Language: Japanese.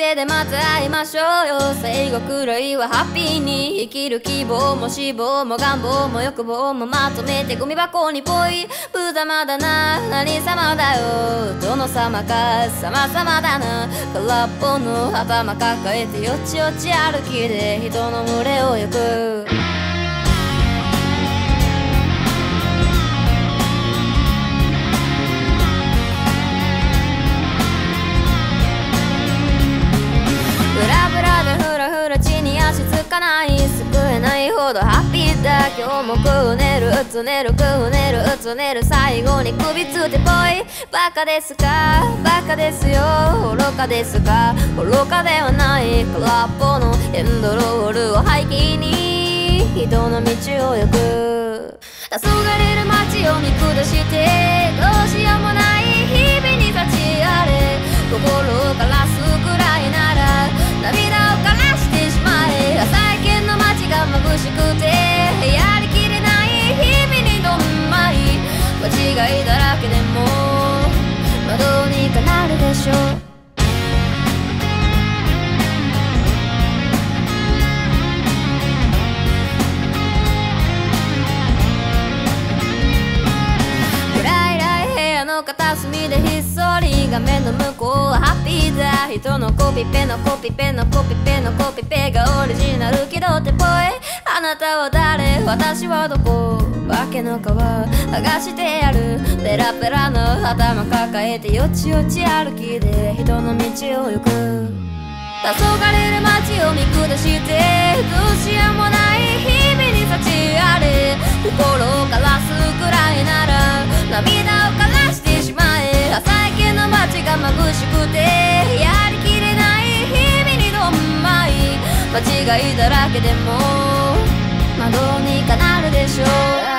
店でまた会いましょうよ。最後くらいはハッピーに生きる。希望も死亡も願望も欲望もまとめてゴミ箱にぽい。無様だな、何様だよ、どの様か様々だな。空っぽの頭抱えてよちよち歩きで人の群れを行く。ブラブラでフラフラ地に足つかない。救えないほどハッピーだ。今日もくねるうつねるくねるうつねる。最後に首つってぽい。バカですかバカですよ。愚かですか愚かではない。空っぽのエンドロールを背景に人の道を行く。黄昏る街を見下してどうしようもない日々に立ちあれ。心からすくらいなら涙を枯らしてしまえ。最近の街が眩しくてやりきれない日々にどんまい。間違いだらけでもまあどうにかなるでしょう。片隅でひっそり画面の向こうはハッピーだ。人のコピペのコピペのコピペのコピペがオリジナル気取ってぽい。あなたは誰私はどこ化けの皮剥がしてやる。ペラペラの頭抱えてよちよち歩きで人の道を行く。黄昏る街を見下してどうしようもない日々に立ちあれ。心からすくらいなら涙を枯らしてしまえ。最近の街が眩しくてやりきれない日々にどんまい。間違いだらけでもまあどうにかなるでしょう。